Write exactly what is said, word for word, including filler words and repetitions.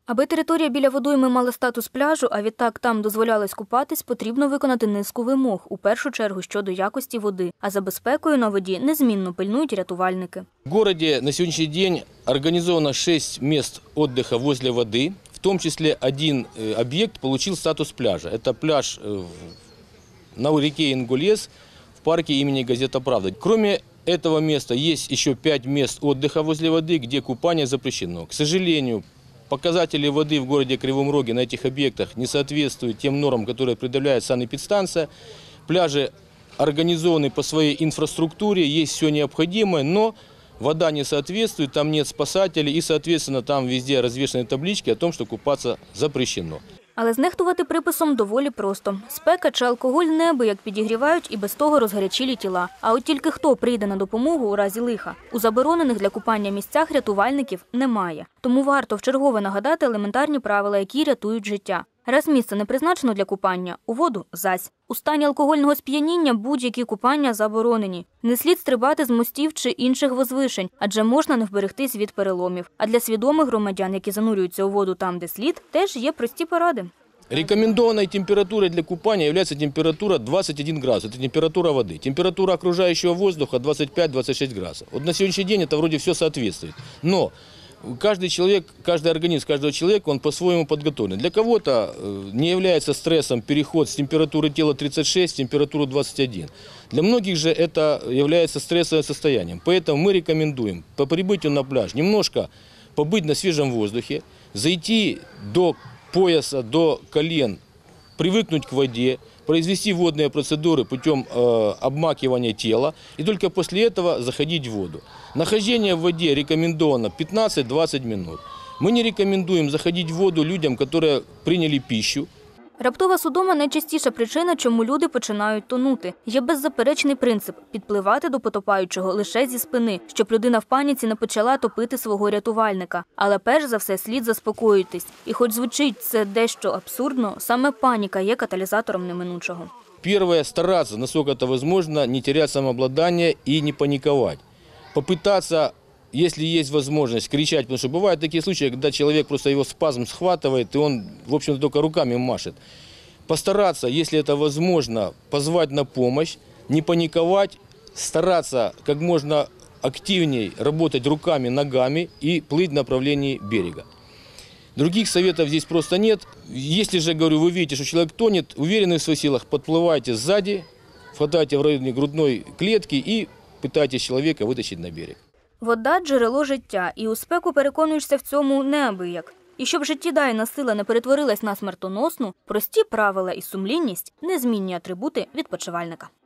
Аби територія біля водойми мала статус пляжу, а відтак там дозволялось купатись, потрібно виконати низку вимог, у першу чергу щодо якості води. А за безпекою на воді незмінно пильнують рятувальники. В городе на сегодняшний день организовано шесть мест отдыха возле воды. В том числе один объект получил статус пляжа. Это пляж на реке Ингулец в парке имени Газета «Правда». Кроме этого места есть еще пять мест отдыха возле воды, где купание запрещено. К сожалению, показатели воды в городе Кривом Роге на этих объектах не соответствуют тем нормам, которые предъявляет санэпидстанция. Пляжи организованы по своей инфраструктуре, есть все необходимое, но вода не соответствует, там нет спасателей и, соответственно, там везде развешаны таблички о том, что купаться запрещено. Але знехтувати приписом доволі просто. Спека чи алкоголь неабияк підігрівають і без того розгарячілі тіла. А от тільки хто прийде на допомогу у разі лиха? У заборонених для купання місцях рятувальників немає. Тому варто вчергове нагадати елементарні правила, які рятують життя. Раз місце не призначено для купання, у воду – зась. У стані алкогольного сп'яніння будь-які купання заборонені. Не слід стрибати з мостів чи інших возвишень, адже можна не вберегтись від переломів. А для свідомих громадян, які занурюються у воду там, де слід, теж є прості поради. Рекомендованной температурой для купания является температура двадцать один градус. Это температура воды. Температура окружающего воздуха двадцать пять — двадцать шесть градусов. Вот на сегодняшний день это вроде все соответствует. Но каждый человек, каждый организм каждого человека, он по-своему подготовлен. Для кого-то не является стрессом переход с температуры тела тридцать шесть в температуру двадцать один. Для многих же это является стрессовым состоянием. Поэтому мы рекомендуем по прибытию на пляж немножко побыть на свежем воздухе, зайти до пояса, до колен, привыкнуть к воде, произвести водные процедуры путем э, обмакивания тела и только после этого заходить в воду. Нахождение в воде рекомендовано пятнадцать — двадцать минут. Мы не рекомендуем заходить в воду людям, которые приняли пищу. Раптова судома – найчастіша причина, чому люди починають тонути. Є беззаперечний принцип – підпливати до потопаючого лише зі спини, щоб людина в паніці не почала топити свого рятувальника. Але перш за все слід заспокоїтись. І хоч звучить це дещо абсурдно, саме паніка є каталізатором неминучого. Первое – стараться, насколько это возможно, не терять самообладание и не паниковать. Попытаться, если есть возможность, кричать, потому что бывают такие случаи, когда человек просто его спазм схватывает, и он, в общем-то, только руками машет. Постараться, если это возможно, позвать на помощь, не паниковать, стараться как можно активнее работать руками, ногами и плыть в направлении берега. Других советов здесь просто нет. Если же, говорю, вы видите, что человек тонет, уверены в своих силах, подплывайте сзади, хватайте в районе грудной клетки и пытайтесь человека вытащить на берег. Вода – джерело життя, і у спеку переконуєшся в цьому неабияк. І щоб життєдайна сила не перетворилась на смертоносну, прості правила і сумлінність – незмінні атрибути відпочивальника.